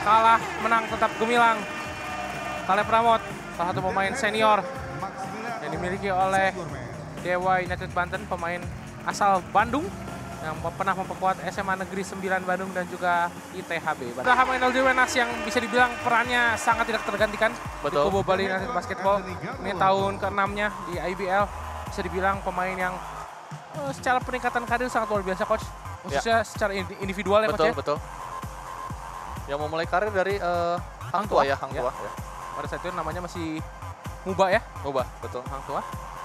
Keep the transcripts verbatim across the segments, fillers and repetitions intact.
kalah menang tetap gemilang. Caleb Pramod, salah satu pemain senior yang dimiliki oleh Dewa United Banten, pemain asal Bandung yang pernah memperkuat S M A Negeri sembilan Bandung dan juga I T H B. Abraham Enoldi Wenas yang bisa dibilang perannya sangat tidak tergantikan. Betul. Di kubu Bali United Basketball. Ini tahun keenamnya di I B L. Bisa dibilang pemain yang uh, secara peningkatan karir sangat luar biasa, Coach. Khususnya ya. Secara individual ya, betul, Coach ya? Betul, yang memulai karir dari uh, Hang Tua ya, Hang Tua. Ya. Ya. Pada saat itu namanya masih Muba ya? Muba, betul. Hang Tua.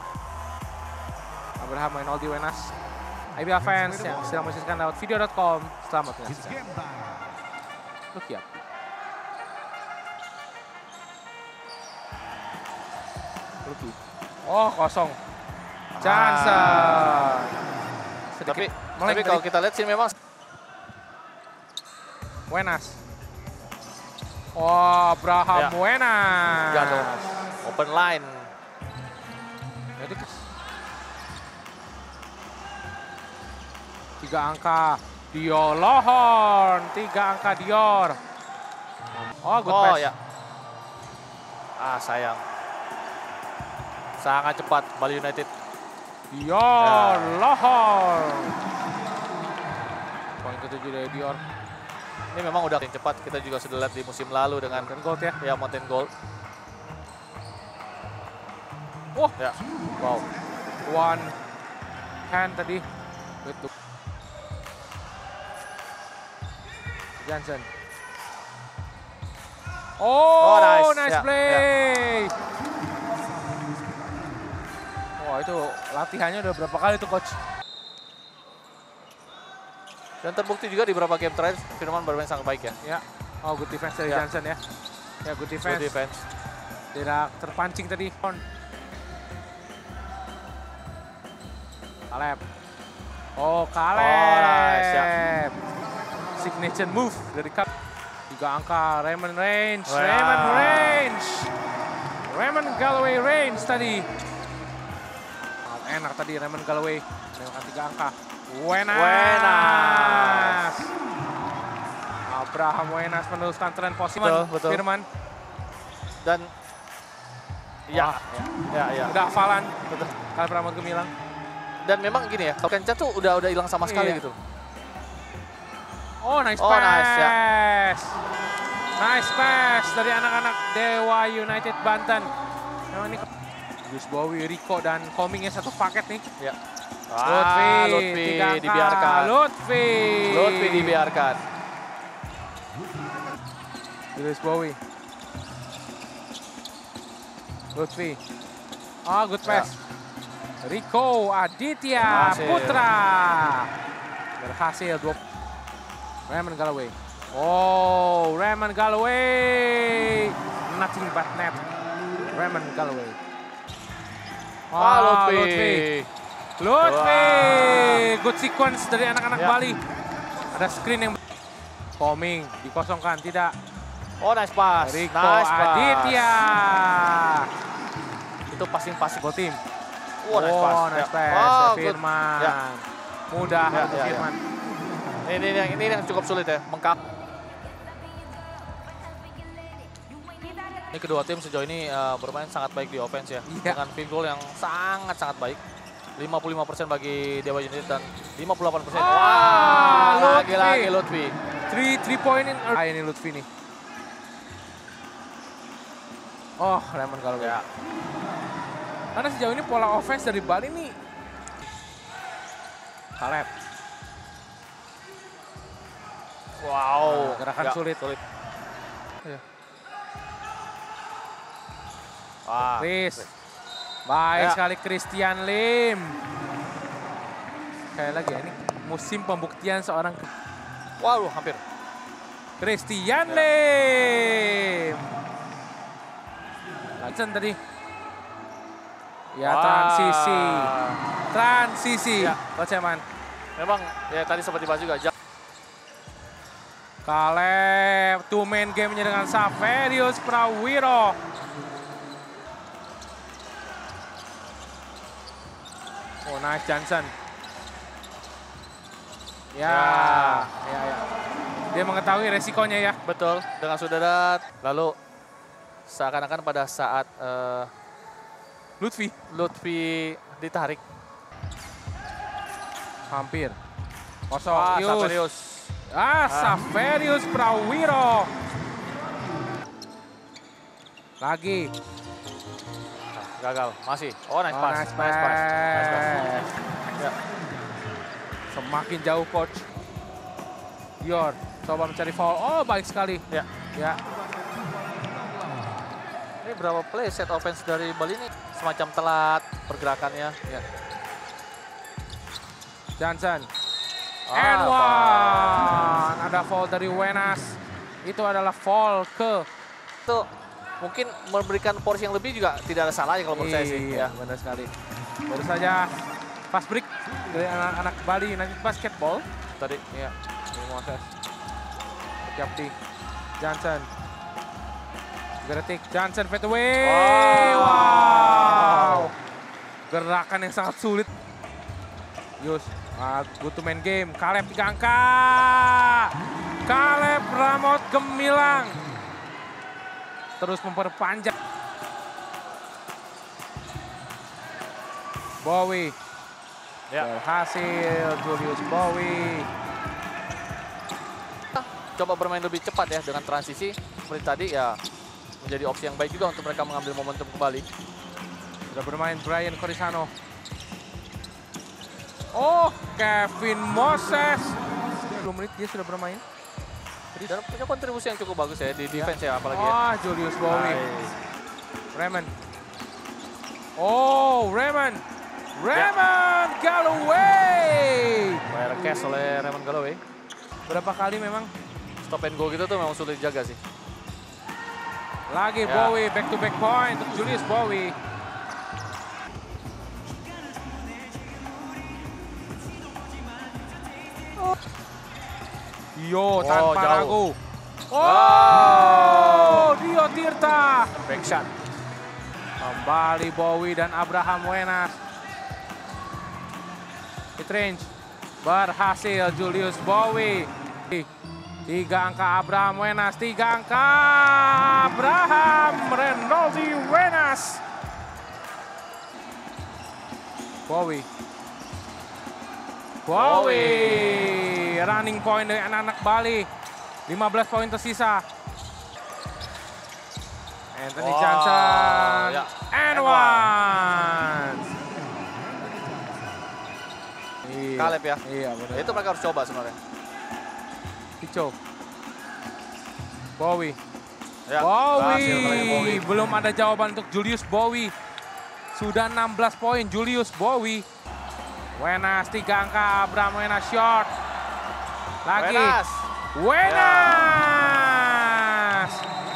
Abraham Enoldi Wenas. I B L fans yang sedang menyaksikan lewat video dot com, selamat menyaksikan. Look ya. Luki. Oh, kosong. Johnson. Ah. Tapi, tapi kalau kita lihat sih memang Wenas. Oh, Abraham ya. Wenas. Enggak dong. Open line. Jadi tiga angka Dior Lohorn, tiga angka Dior. Oh, good oh, pass. Ya. Ah, sayang. Sangat cepat Bali United. Dior ya. Lohorn. Poin ketujuh dari Dior. Ini memang udah yang cepat, kita juga sudah lihat di musim lalu dengan Mountain Gold ya. Ya, Mountain Gold. Wah, oh. Ya. Wow. One hand tadi. Betul. Johnson. Oh, oh nice, nice ya, play. Ya. Wah, itu latihannya udah berapa kali tuh, Coach? Dan terbukti juga di beberapa game terakhir, Firman bermain sangat baik ya. Ya. Oh, good defense dari ya. Johnson ya. Ya, good defense. Good defense. Tidak terpancing tadi. Caleb. Oh, Caleb. Oh, nice, ya. Signature move dari Caleb. Tiga angka Raymond Range. Wow. Raymond Range. Raymond Galloway Range tadi. Enak tadi Raymond Galloway. Dengan tiga angka. Wenas. Wenas. Abraham Wenas meneruskan tren positif. Betul, betul. Firman. Dan ya, ya, ya. Udah hafalan. Betul. Caleb Pramod gemilang. Dan memang gini ya, kalau Kenca tuh udah udah hilang sama sekali iya. gitu. Oh, nice oh, pass. Nice, ya. Nice pass dari anak-anak Dewa United Banten. Memang ini Gus Bowie, Rico, dan Komingnya satu paket nih. Ya. Ah, Lutfi, Lutfi dibiarkan. Lutfi. Lutfi dibiarkan. Gus Bowie. Lutfi. Ah, good pass. Ya. Rico Aditya berhasil. Putra. Berhasil. Dua. Raymond Galloway. Oh, Raymond Galloway. Nothing but net. Raymond Galloway. Oh, ah, Lutfi. Lutfi. Lutfi. Good sequence dari anak-anak ya. Bali. Ada screen yang Koming dikosongkan, tidak. Oh, nice pass. Rico nice Aditya. Pass. Itu passing-passing buat tim. Oh, nice pass. Oh, nice ya. pass. Oh, Firman. Ya. Mudah ya, untuk ya, Firman. Ya. Ini, ini, yang, ini yang cukup sulit ya, mengkap. Ini kedua tim sejauh ini uh, bermain sangat baik di offense ya. ya. Dengan field goal yang sangat-sangat baik. lima puluh lima persen bagi Dewa United dan lima puluh delapan persen. Oh, wah, lagi-lagi Lutfi. Three, three point in. Ah, ini Lutfi nih. Oh, Raymond Galloway. Ya. Karena sejauh ini pola offense dari Bali nih. Caleb. Wow. Nah, gerakan ya, sulit. sulit. Ya. Wah, Chris. Baik ya. Sekali Christian Lim. Sekali lagi ya, ini musim pembuktian seorang. Wow, hampir. Christian ya. Lim. Langsung tadi. Ya, wow. transisi. Transisi. Ya. Coach Eman. Memang ya tadi seperti bahas juga. Caleb, two man game-nya dengan Saverius Prawiro. Oh, nice Johnson. Ya, ya, ya. ya. Dia mengetahui resikonya ya. Betul, dengan Sudadat. Lalu seakan-akan pada saat uh, Lutfi. Lutfi ditarik. Hampir. Kosong. Ah, Ius. Saverius. Ah, Saverius Prawiro. Lagi. Nah, gagal, masih. Oh, nice Oh, pass. nice Nice pass. Nice pass. pass. Ya. Semakin jauh coach. Dior coba mencari foul. Oh, baik sekali. Ya. Ya. Ini berapa play set offense dari Bali ini? Semacam telat pergerakannya. Ya. Johnson. Ah, And foul. one. Ada foul dari Wenas. Itu adalah foul ke. Itu mungkin memberikan porsi yang lebih juga tidak ada salahnya kalau menurut saya sih. Iya, Ya. benar sekali. Baru saja fast break dari anak-anak Bali United Basketball. Tadi. Iya. Ini Moses. Capti. Johnson. Geretik. Johnson fade away. Wow. Wow. Gerakan yang sangat sulit. Yus. Uh, good to main game. Caleb tiga angka. Caleb Ramot Gemilang. Terus memperpanjang. Bowie. Ya. Berhasil Julius Bowie. Coba bermain lebih cepat ya dengan transisi seperti tadi ya, menjadi opsi yang baik juga untuk mereka mengambil momentum kembali. Sudah bermain Brian Corisano. Oh, Kevin Moses. sepuluh menit dia sudah bermain. Dan punya kontribusi yang cukup bagus ya di defense ya, apalagi ya. Ah, Julius Bowie. Nice. Raymond. Oh, Raymond. Raymond Galloway. Bayar cash oleh Raymond Galloway. Berapa kali memang? Stop and go gitu tuh memang sulit dijaga sih. Lagi Ya. Bowie, back to back point untuk Julius Bowie. Yo, tanpa jauh. ragu. Oh, Dio Tirta. Back shot. Kembali Bowie dan Abraham Wenas. Hit range. Berhasil Julius Bowie. Tiga angka Abraham Wenas. Tiga angka Abraham Renoldi Wenas. Bowie. Bowie. Running point dari anak-anak Bali. lima belas poin tersisa. Anthony Wow, Johnson. ya. And And one. Iya, Caleb ya. Iya benar. Itu mereka harus coba sebenarnya. Pico. Bowie. Ya, berhasil kali Bowie. Bowie. Belum ada jawaban untuk Julius Bowie. Sudah enam belas poin Julius Bowie. Wenas tiga angka, Abraham Wenas short. Lagi. Wenas. Wenas.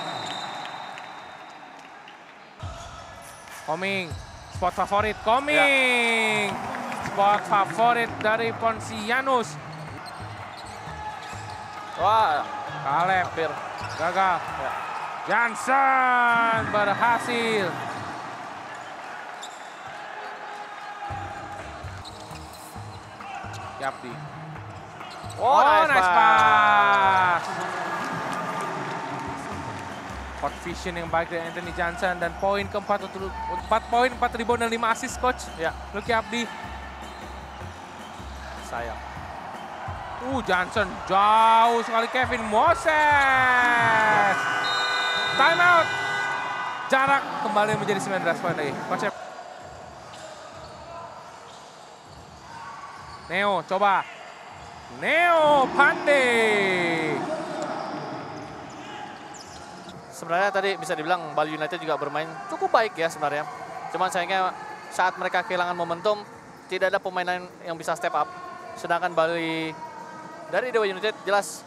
Coming. Spot favorit coming. Spot favorit dari Ponsianus. Wah, Caleb hampir. gagal. Ya. Johnson berhasil. Yapdi. Oh, nice, pass. pass. Court vision yang baik dari Anthony Johnson dan poin keempat untuk empat poin, empat rebound dan lima assist coach. Ya, Lucky Abdi. sayang. Uh, Johnson jauh sekali Kevin Moses. Time out. Jarak kembali menjadi sembilan belas poin lagi. Coach. Neo coba. Neo pandai. Sebenarnya tadi bisa dibilang Bali United juga bermain cukup baik ya sebenarnya. Cuman sayangnya saat mereka kehilangan momentum, tidak ada pemain lain yang bisa step up. Sedangkan Bali dari Dewa United jelas